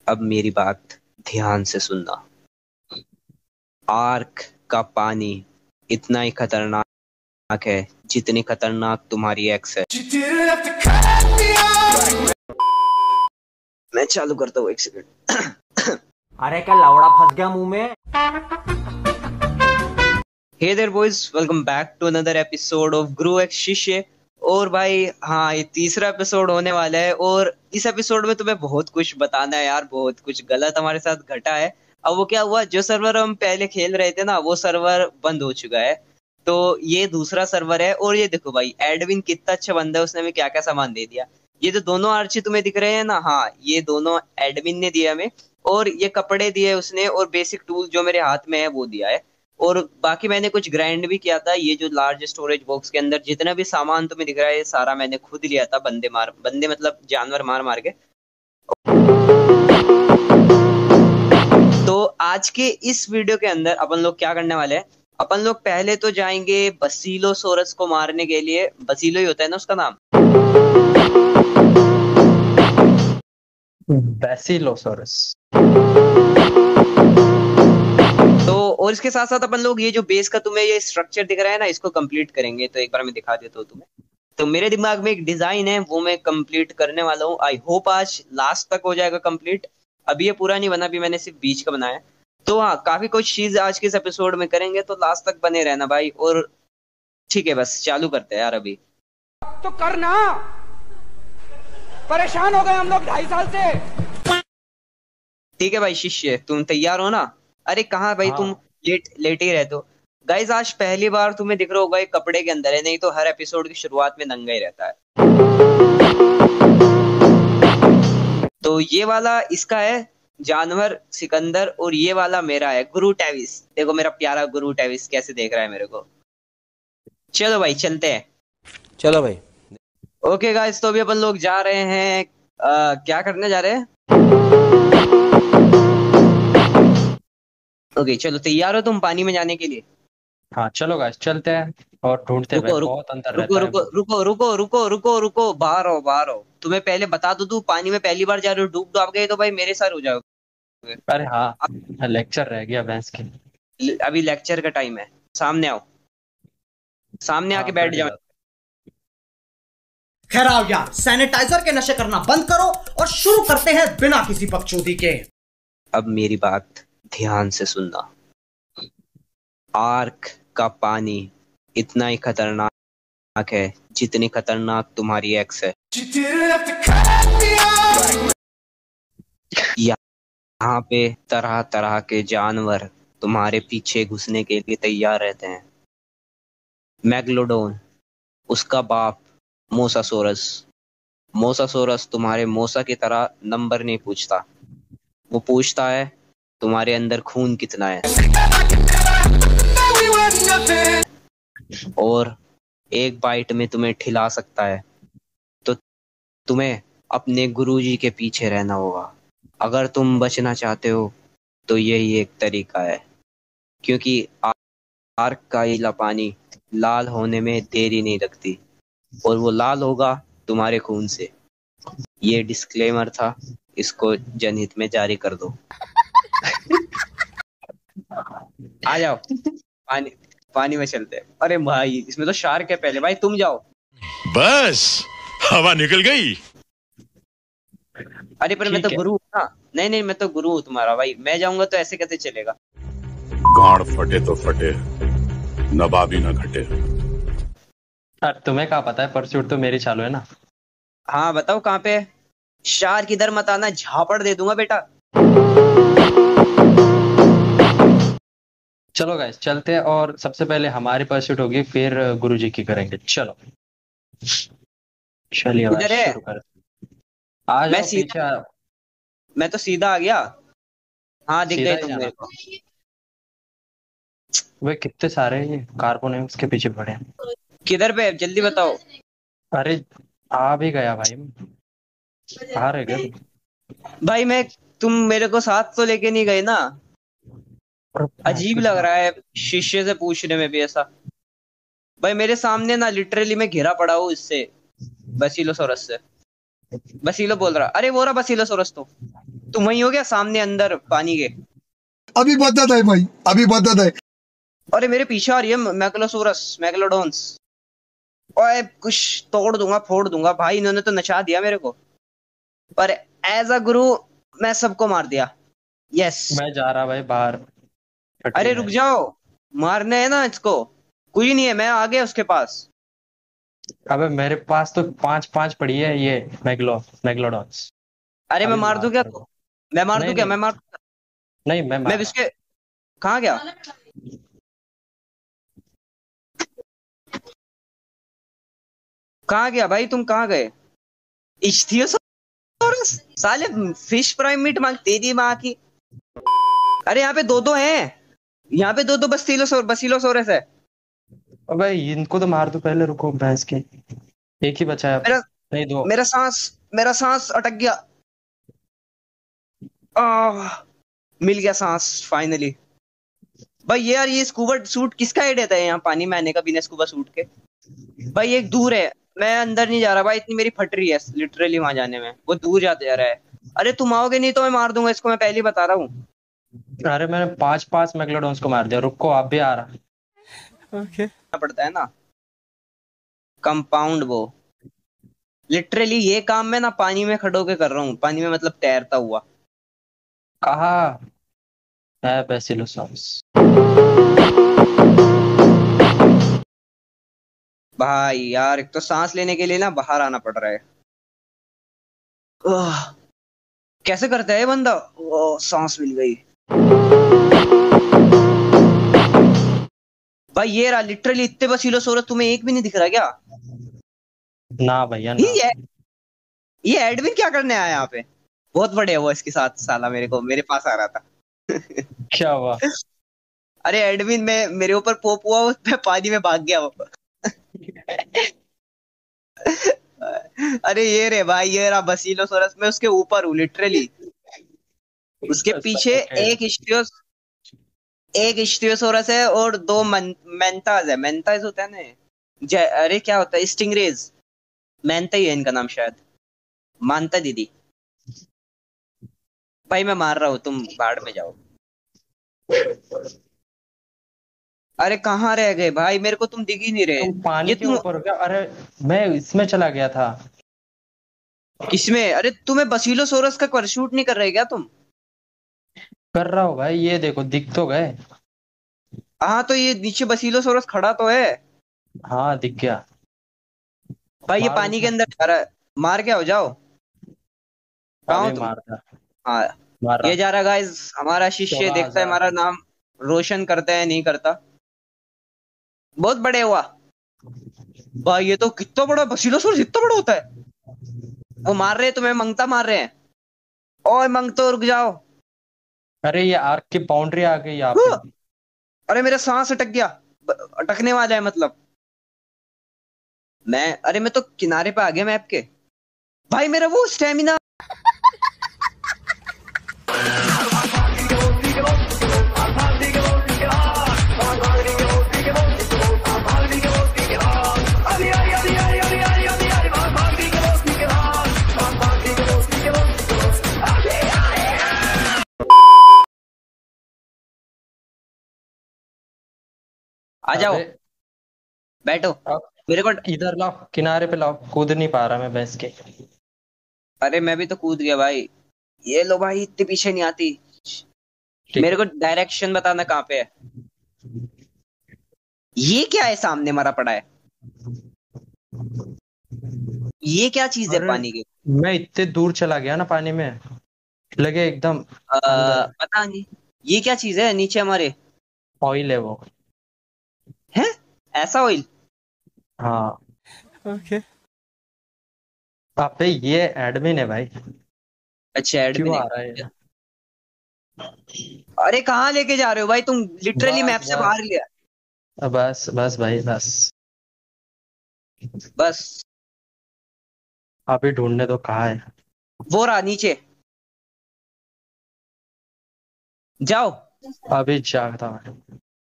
अब मेरी बात ध्यान से सुनना। आर्क का पानी इतना ही खतरनाक है जितनी खतरनाक तुम्हारी एक्स है। मैं चालू करता हूँ, एक सेकंड। अरे क्या लौड़ा फंस गया मुंह में। Hey there boys, welcome back to another episode of Guru X Shishya. और भाई हाँ, ये तीसरा एपिसोड होने वाला है और इस एपिसोड में तुम्हें बहुत कुछ बताना है यार। बहुत कुछ गलत हमारे साथ घटा है। अब वो क्या हुआ, जो सर्वर हम पहले खेल रहे थे ना, वो सर्वर बंद हो चुका है। तो ये दूसरा सर्वर है। और ये देखो भाई, एडविन कितना अच्छा बंदा है, उसने हमें क्या क्या सामान दे दिया। ये जो दोनों आर्ची तुम्हें दिख रहे हैं ना, हाँ ये दोनों एडविन ने दिया हमें। और ये कपड़े दिए उसने, और बेसिक टूल जो मेरे हाथ में है वो दिया है। और बाकी मैंने कुछ ग्राइंड भी किया था। ये जो लार्ज स्टोरेज बॉक्स के अंदर जितना भी सामान तुम्हें दिख रहा है, ये सारा मैंने खुद लिया था, बंदे मतलब जानवर मार मार के। तो आज के इस वीडियो के अंदर अपन लोग क्या करने वाले हैं, अपन लोग पहले तो जाएंगे बसीलोसोरस को मारने के लिए। बसीलो ही होता है ना उसका नाम? बैसिलोसोरस। तो और इसके साथ साथ अपन लोग ये जो बेस का तुम्हें ये स्ट्रक्चर दिख रहा है ना, इसको कंप्लीट करेंगे। तो एक बार मैं दिखा देता हूँ तुम्हें। तो मेरे दिमाग में एक डिजाइन है, वो मैं कंप्लीट करने वाला हूँ। आई होप आज लास्ट तक हो जाएगा कंप्लीट। अभी ये पूरा नहीं बना, अभी मैंने सिर्फ बीच का बनाया है। तो हाँ, काफी कुछ चीज आज के इस एपिसोड में करेंगे, तो लास्ट तक बने रहना भाई। और ठीक है, बस चालू करते हैं यार अभी। तो करना, परेशान हो गए हम लोग 2.5 साल से। ठीक है भाई शिष्य, तुम तैयार हो ना? अरे कहाँ भाई, तुम लेट ही रहते हो। गाइस आज पहली बार तुम्हें दिख रहा होगा ये कपड़े के अंदर है, नहीं तो हर एपिसोड की शुरुआत में नंगा ही रहता है। तो ये वाला इसका है जानवर सिकंदर, और ये वाला मेरा है गुरु टेविस। देखो मेरा प्यारा गुरु टेविस कैसे देख रहा है मेरे को। चलो भाई चलते हैं। चलो भाई। ओके गाइस, तो अभी अपन लोग जा रहे हैं। क्या करने जा रहे हैं? ओके चलो, तैयार हो तुम पानी में जाने के लिए? हाँ चलो गाइस, चलते हैं और ढूंढते हैं। बहुत अंतर रहता है। रुको, बाहर हो। तुम्हें पहले बता दो, तू पानी में पहली बार जा रहे हो, डूब गए तो भाई मेरे साथ हो जाओगे। अरे हाँ, लेक्चर रह गया भैंस के। अभी लेक्चर का टाइम है। सामने आओ, सामने आके बैठ जाओ। खैर आओ यार, सैनिटाइजर के नशे करना बंद करो और शुरू करते हैं बिना किसी बकचोदी के। अब मेरी बात ध्यान से सुनना। आर्क का पानी इतना ही खतरनाक है जितनी खतरनाक तुम्हारी एक्स है। यहाँ पे तरह तरह के जानवर तुम्हारे पीछे घुसने के लिए तैयार रहते हैं। मैग्लोडोन, उसका बाप मोसासोरस तुम्हारे मोसा की तरह नंबर नहीं पूछता, वो पूछता है तुम्हारे अंदर खून कितना है। और एक बाइट में तुम्हें ठिला सकता है। तो तुम्हें अपने गुरुजी के पीछे रहना होगा अगर तुम बचना चाहते हो। तो यही एक तरीका है, क्योंकि आर्क का नीला पानी लाल होने में देरी नहीं लगती, और वो लाल होगा तुम्हारे खून से। ये डिस्क्लेमर था, इसको जनहित में जारी कर दो। आ जाओ, पानी में चलते हैं। अरे भाई इसमें तो शार्क है। पहले भाई तुम जाओ। बस हवा निकल गई। अरे पर मैं तो गुरु हूँ ना। नहीं, मैं तो गुरु हूँ तुम्हारा भाई। मैं जाऊंगा तो ऐसे कैसे चलेगा? गाड़ फटे तो फटे, नवाबी ना घटे। अरे तुम्हें क्या पता है, परस्यूट तो मेरी चालू है ना। हाँ बताओ कहाँ पे? शार्क इधर मत आना, झापड़ दे दूंगा बेटा। चलो गाइस चलते हैं, और सबसे पहले हमारी परस्यूट होगी, फिर गुरुजी की करेंगे। चलो चलिए शुरू कर। मैं तो सीधा आ गया। हाँ दिख गए तुम मेरे को। वे कितने सारे ये कार्बोनेम्स के पीछे पड़े हैं। किधर पे? जल्दी बताओ। अरे आ भी गया भाई, आ रहे गए भाई तुम मेरे को साथ तो लेके नहीं गए ना। अजीब लग रहा है शिष्य से पूछने में भी ऐसा। भाई मेरे सामने ना लिटरली मैं घिरा पड़ा हूँ इससे, बसीलोसोरस से। बसीलो बोल रहा, अरे वो रहा बसीलोसोरस। तो तुम वही हो गया सामने अंदर पानी के? अभी बदत है भाई, अभी बदत है। अरे मेरे पीछे आ रही है मैक्लोसोरस मैग्लोडोन्स। ओए कुछ तोड़ दूंगा फोड़ दूंगा भाई, इन्होंने तो नचा दिया मेरे को। पर एज अ गुरु मैं सबको मार दिया। यस। मैं जा रहा भाई बाहर। अरे रुक जाओ, मारने है ना इसको। कोई नहीं है, मैं आ गया उसके पास। अबे मेरे पास तो 5-5 पड़ी है ये मैग्लोडॉन्स। अरे मैं अभी मार दूं क्या मारता हूँ। मैं मार दूं नहीं क्या नहीं मैं मार नहीं, मैं मैं मार। इसके कहाँ गया? कहाँ गया भाई, तुम कहाँ गए? इच्थियोसॉरस साले फिश प्राइम मीट मांग तेरी माँ की। अरे यहाँ पे दो दो हैं, यहाँ पे दो दो बसीलोसोरस है। अबे इनको तो मार दो पहले, रुको भैंस के। एक ही बचा है अब। मेरा नहीं, दो। मेरा सांस अटक गया। आह, मिल गया सांस फाइनली। भाई ये यार ये स्कूबा सूट किसका आइडिया था यहाँ पानी में आने का बिना स्कूबा सूट के? भाई एक दूर है, मैं अंदर नहीं जा रहा भाई, इतनी मेरी फट रही है लिटरली वहां जाने में, वो दूर जाते जा रहा है। अरे तुम आओगे नहीं तो मैं मार दूंगा इसको, मैं पहले ही बता रहा हूँ। अरे मैंने 5-5 मैग्लोडॉन्स को मार दिया, रुको आप भी आ रहा। पड़ता है ना कंपाउंड वो। लिटरली ये काम मैं ना पानी में खड़ो के कर रहा हूँ, पानी में मतलब तैरता हुआ। कहा है बेसिलोसॉरस? भाई यार एक तो सांस लेने के लिए ना बाहर आना पड़ रहा है। आह, कैसे करता है ये बंदा? ओह सांस मिल गई। भाई ये रहा लिटरली, इतने बसीलोसोरस तुम्हें एक भी नहीं दिख रहा क्या? ना भैया ना। ये एडमिन क्या करने आया यहाँ पे? बहुत बड़े हुआ इसके साथ साला, मेरे पास आ रहा था। क्या हुआ? अरे एडमिन में मेरे ऊपर पोप हुआ, उस पे पानी में भाग गया वो। अरे ये रे भाई, ये रहा बसीलोसोरस, मैं उसके ऊपर हूँ लिटरली। उसके पीछे एक इस्टियोसोरस है और दो मेंताज है। मेंताज होता है ना, अरे क्या होता है, स्टिंगरेज। मेंता ही है इनका नाम शायद, मानता दीदी। भाई मैं मार रहा हूँ, तुम बाढ़ में जाओ। अरे कहाँ रह गए भाई, मेरे को तुम दिख ही नहीं रहे। तुम पानी ये के तुम ऊपर हो क्या? अरे मैं इसमें चला गया था। किसमें? अरे तुम्हें बसीलोसोरस का परशूट नहीं कर रहे क्या तुम? कर रहा हूँ भाई, ये देखो दिख तो गए। हाँ तो ये नीचे बसीलोसोरस खड़ा तो है। हाँ दिख गया। भाई ये मारो पानी के उसको। अंदर जा रहा है, मार के आओ जाओ। कहाँ हो अभी तुम? मारता। हाँ मार ये रहा। जा रहा गाइस, हमारा शिष्य देखता है 14,000। हमारा नाम रोशन करता है नहीं करता। बहुत बड़े हुआ भाई, ये तो कितना बड़ा बसीलोसोरस, इतना बड़ा होता है। वो मार रहे हैं तुम्हें, मंगता मार रहे हैं। ओए मंगतो रुक जाओ। अरे ये आर्क की बाउंड्री आ गई यहाँ हाँ, पे। अरे मेरा सांस अटक गया, अटकने वाला है मतलब। अरे मैं तो किनारे पे आ गया मैप के। भाई मेरा वो स्टेमिना। आ जाओ अबे, बैठो अब मेरे को। इधर लाओ, किनारे पे लाओ, कूद नहीं पा रहा मैं भैंस के। अरे मैं भी तो कूद गया भाई। ये लो भाई, इतने पीछे नहीं आती। ठीक मेरे है। को डायरेक्शन बताना कहाँ पे है। ये क्या है सामने मरा पड़ा है? ये क्या चीज है अरे, पानी की? मैं इतने दूर चला गया ना पानी में, लगे एकदम अंदर। पता नहीं ये क्या चीज है नीचे हमारे। ऑयल है वो। है ऐसा ऑयल? हाँ। अबे ये एडमिन है भाई। अच्छा एडमिन क्यों है। आ रहा है? अरे कहाँ लेके जा रहे हो भाई तुम? लिटरली मैप से बस बाहर लिया। बस बस भाई बस। बस अभी ढूंढने तो कहाँ है। वो रहा नीचे, जाओ। अभी जागता मैं।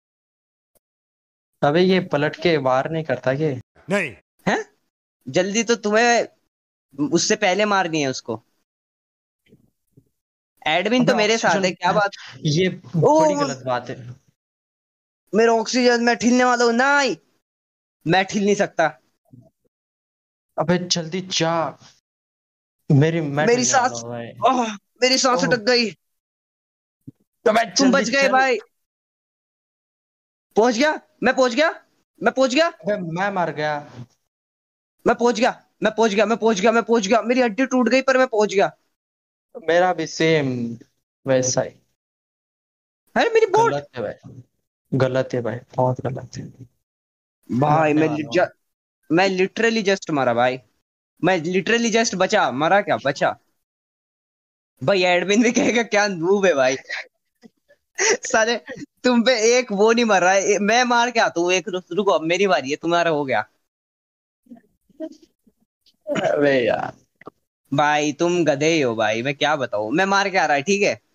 अबे ये पलट के वार नहीं करता क्या? नहीं। हैं जल्दी तो तुम्हें उससे पहले मारनी है उसको। एडमिन तो अबे मेरे साथ है, ऑक्सीजन, क्या बात। ये ओ बड़ी गलत बात है। मेरा ऑक्सीजन, मैं ठिलने वाला हूँ। नहीं, मैं ठिल नहीं सकता। अबे जल्दी जा, मैं मेरी ठिलने वाला सांस, हूँ भाई। ओह, मेरी सांस ओह, अटक गई। तो भाई तुम जल्दी बच गए चल। भाई। पहुंच गया, मैं पहुंच गया, मैं पहुंच गया, अबे मैं मर गया। मैं पहुंच गया, मैं पहुंच गया, मैं पहुंच गया, मैं पहुंच गया। मेरी हड्डी टूट गई पर मैं पहुंच गया। मेरा भी सेम वैसा ही। अरे मेरी बोट। गलत है भाई, गलत है भाई, बहुत गलत है। भाई मरने वाला हूँ। मैं लिटरली जस्ट मरा भाई। मैं लिटरली जस्ट बचा, मरा क्या, बचा। भाई एडमिन भी कहेगा क्या नूब है भाई। साले, तुम पे एक वो नहीं मर रहा है, मैं मार के आता हूँ एक। रुको, अब मेरी बारी है, तुम्हारा हो गया। अबे यार, भाई तुम गधे ही हो भाई, मैं क्या बताऊं, मैं मार के आ रहा है, ठीक है।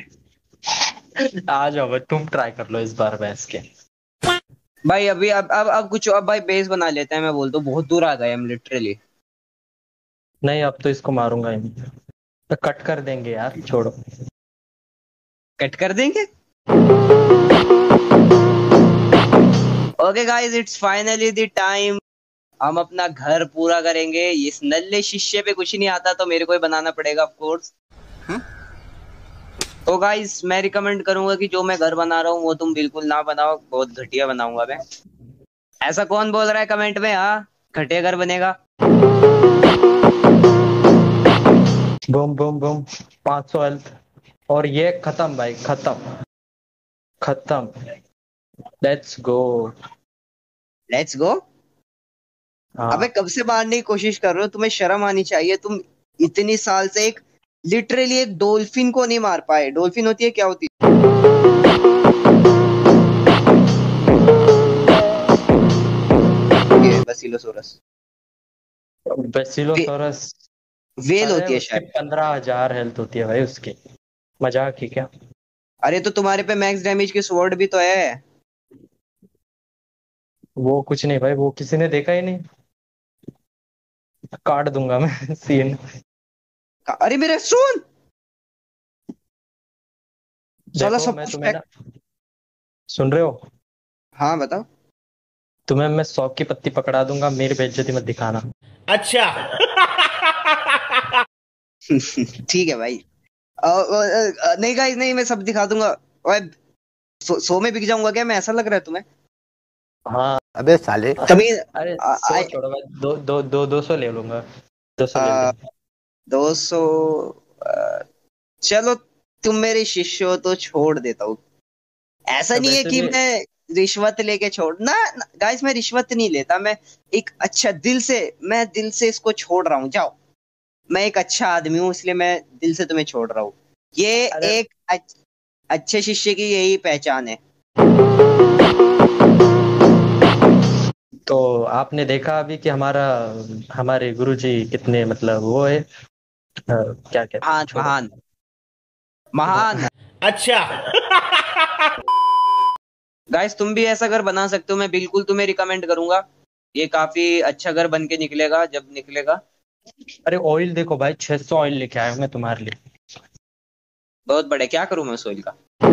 आ जाओ भाई, तुम ट्राई कर लो इस बार भैंस के। भाई अभी अब कुछ, अब भाई बेस बना लेते हैं, मैं बोलता हूँ बहुत दूर आ गए हम लिटरली। नहीं, अब तो इसको मारूंगा ही नहीं। तो कट कर देंगे यार, छोड़ो। कट कर देंगे। Okay guys, it's finally the time. हम अपना घर पूरा करेंगे। इस नल्ले शिष्य पे कुछ नहीं आता तो मेरे को ही बनाना पड़ेगा ऑफ कोर्स। तो गाइस मैं रिकमेंड करूंगा कि जो मैं घर बना रहा हूँ वो तुम बिल्कुल ना बनाओ, बहुत घटिया बनाऊंगा मैं। ऐसा कौन बोल रहा है कमेंट में, हाँ घटिया घर बनेगा। Boom boom boom, 500 health. और ये खत्म भाई, खत्म खत्म। Let's go. Let's go. अबे हाँ, कब से मारने की कोशिश कर रहे हो, तुम्हें शर्म आनी चाहिए। तुम इतनी साल से एक, लिटरली एक डॉल्फिन को नहीं मार पाए। डॉल्फिन होती है, क्या होती है, बसिलोसोरस। वे, बेसिलोसोरस। वेल अरे होती है उसके शायद। 15,000 हेल्थ होती है भाई उसकी। मजाक ही क्या। अरे तो तुम्हारे पे मैक्स डैमेज की स्वॉर्ड भी तो है। वो कुछ नहीं भाई, वो किसी ने देखा ही नहीं। काट दूंगा मैं सीन। अरे मेरा सुन, साला देखो सब मैं कुछ तुम्हें पैक। ना, सुन रहे हो? हाँ बताओ। तुम्हें मैं 100 की पत्ती पकड़ा दूंगा, मेरी बेइज्जती मत दिखाना। अच्छा। ठीक है भाई। नहीं गाइस, नहीं, मैं सब दिखा दूंगा। ओए, सो में बिक जाऊंगा क्या मैं, ऐसा लग रहा है तुम्हें? हाँ। अबे साले। तभी अरे 100 छोड़ो भाई, दो दो दो 200 ले लूंगा। 200 ले लूंगा। 200। चलो, तुम मेरे शिष्य हो तो छोड़ देता हूँ। ऐसा तो नहीं है वैसे कि भी, मैं रिश्वत लेके छोड़ ना, गाइस मैं रिश्वत नहीं लेता। मैं एक अच्छा दिल से, मैं दिल से इसको छोड़ रहा हूँ, जाओ। मैं एक अच्छा आदमी हूँ, इसलिए मैं दिल से तुम्हें छोड़ रहा हूँ। ये अरे एक अच्छे शिष्य की यही पहचान है। तो आपने देखा अभी कि हमारे गुरुजी कितने मतलब वो है, क्या कहते हैं, महान, छोड़ो। महान, महान। अच्छा। गाइस तुम भी ऐसा घर बना सकते हो, मैं बिल्कुल तुम्हें रिकमेंड करूंगा। ये काफी अच्छा घर बन के निकलेगा जब निकलेगा। अरे ऑयल देखो भाई, 600 ऑयल लेके आया हूं मैं तुम्हारे लिए। बहुत बड़े, क्या करूं मैं उस ऑयल का।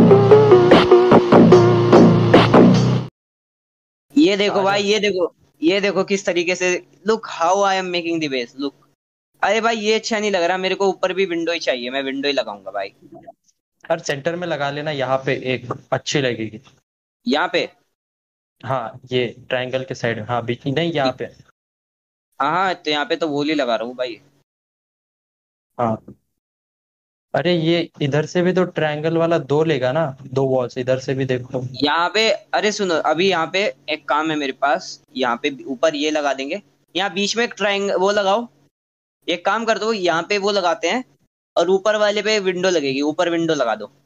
ये देखो आ भाई, जाओ। ये देखो, ये देखो किस तरीके से। Look how I am making the base, look. अरे भाई ये अच्छा नहीं लग रहा मेरे को, ऊपर भी विंडो ही चाहिए, मैं विंडो ही लगाऊंगा भाई। हर सेंटर में लगा लेना, यहाँ पे एक अच्छी लगेगी। यहाँ पे। हाँ, ये ट्रायंगल के साइड में, हाँ बीच नहीं, यहाँ पे। हाँ हाँ, तो यहाँ पे तो वॉल ही लगा रहा हूँ भाई। हाँ। अरे ये इधर से भी तो ट्रायंगल वाला दो लेगा ना, दो वॉल्स इधर से भी देखो। यहाँ पे, अरे सुनो, अभी यहाँ पे एक काम है मेरे पास। यहाँ पे ऊपर ये लगा देंगे, यहाँ बीच में एक ट्रायंगल वो लगाओ। एक काम कर दो, यहाँ पे वो लगाते हैं, और ऊपर वाले पे विंडो लगेगी, ऊपर विंडो लगा दो।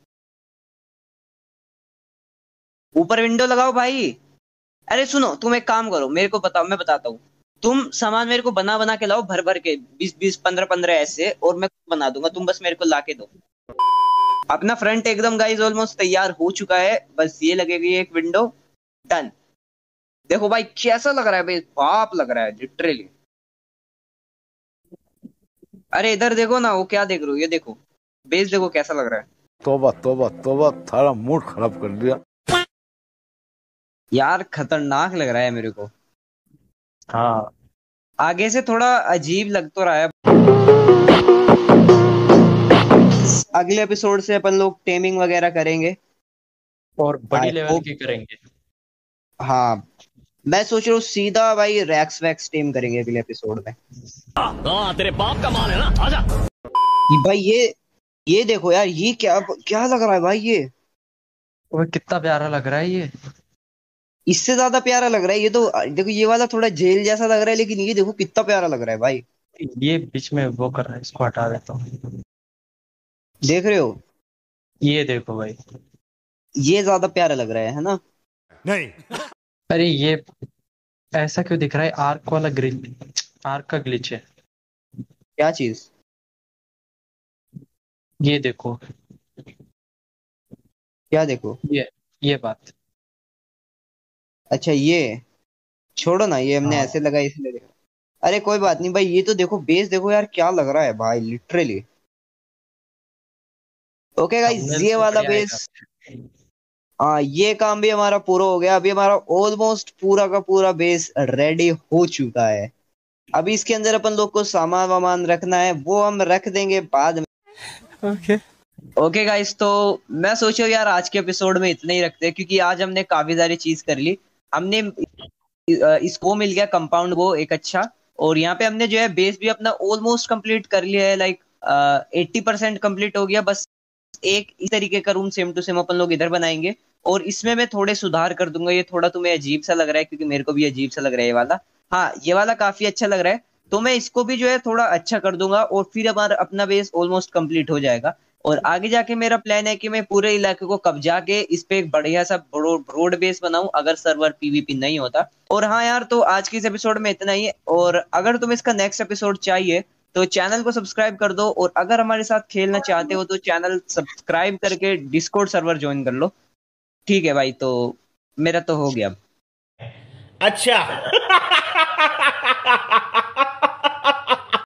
ऊपर विंडो लगाओ भाई। अरे सुनो, तुम एक काम करो, मेरे को बताओ, मैं बताता हूँ। तुम सामान मेरे को बना बना के लाओ, भर भर के, 20 20 15 15 ऐसे, और मैं बना दूंगा, तुम बस मेरे को ला के दो। अपना फ्रंट एकदम गाइस ऑलमोस्ट तैयार हो चुका है, बस ये लगेगी एक विंडो। डन। देखो भाई कैसा लग रहा है भाई, बाप लग रहा है लिटरली। अरे इधर देखो ना, वो क्या देख रहे हो, ये देखो, बेस देखो कैसा लग रहा है। तौबा तौबा तौबा, थारा मूड खराब कर दिया यार खतरनाक लग रहा है मेरे को। हाँ आगे से थोड़ा अजीब लग तो रहा है। अगले एपिसोड से अपन लोग टेमिंग वगैरह करेंगे और बड़ी I लेवल hope- की करेंगे। हाँ मैं सोच रहा हूँ सीधा भाई रैक्स वैक्स टेम करेंगे अगले एपिसोड में। तेरे बाप का माल है ना, आजा। भाई ये देखो यार, ये क्या क्या लग रहा है भाई ये। वो कितना प्यारा लग रहा है ये। इससे ज्यादा प्यारा लग रहा है ये तो। देखो ये वाला थोड़ा जेल जैसा लग रहा है, लेकिन ये देखो कितना प्यारा लग रहा है भाई। ये बीच में वो कर रहा है, इसको हटा देता हूँ। देख रहे हो, ये देखो भाई, ये ज्यादा प्यारा लग रहा है ना। नहीं। अरे ये ऐसा क्यों दिख रहा है? आर्क वाला ग्लिच, आर्क का ग्लिच है। क्या चीज? ये देखो, क्या देखो? ये बात। अच्छा ये छोड़ो ना, ये हमने हाँ। ऐसे लगा इसलिए देखा। अरे कोई बात नहीं भाई, ये तो देखो बेस देखो यार क्या लग रहा है भाई, लिटरली। ओके गाइस, thumbnail ये तो वाला बढ़िया बेस, हाँ ये काम भी हमारा पूरा हो गया। अभी हमारा ऑलमोस्ट पूरा का पूरा बेस रेडी हो चुका है। अभी इसके अंदर अपन लोग को सामान वामान रखना है, वो हम रख देंगे बाद में। ओके गाइस, तो मैं सोचा यार आज के एपिसोड में इतना ही रखते हैं, क्योंकि आज हमने काफी सारी चीज कर ली। हमने इसको मिल गया कंपाउंड वो एक अच्छा, और यहाँ पे हमने जो है बेस भी अपना ऑलमोस्ट कंप्लीट कर लिया है। लाइक 80% कंप्लीट हो गया। बस एक इस तरीके का रूम सेम टू सेम अपन लोग इधर बनाएंगे, और इसमें मैं थोड़े सुधार कर दूंगा। ये थोड़ा तुम्हें अजीब सा लग रहा है, क्योंकि मेरे को भी अजीब सा लग रहा है ये वाला। हाँ ये वाला काफी अच्छा लग रहा है, तो मैं इसको भी जो है थोड़ा अच्छा कर दूंगा, और फिर हमारा अपना बेस ऑलमोस्ट कंप्लीट हो जाएगा। और आगे जाके मेरा प्लान है कि मैं पूरे इलाके को कब्जा के इस पे एक बढ़िया सा ब्रॉड बेस बनाऊं, अगर सर्वर पीवीपी नहीं होता। और हाँ यार, तो आज के इस एपिसोड में इतना ही है। और अगर तुम्हें इसका नेक्स्ट एपिसोड चाहिए तो चैनल को सब्सक्राइब कर दो, और अगर हमारे साथ खेलना चाहते हो तो चैनल सब्सक्राइब करके डिस्कॉर्ड सर्वर ज्वाइन कर लो। ठीक है भाई, तो मेरा तो हो गया। अच्छा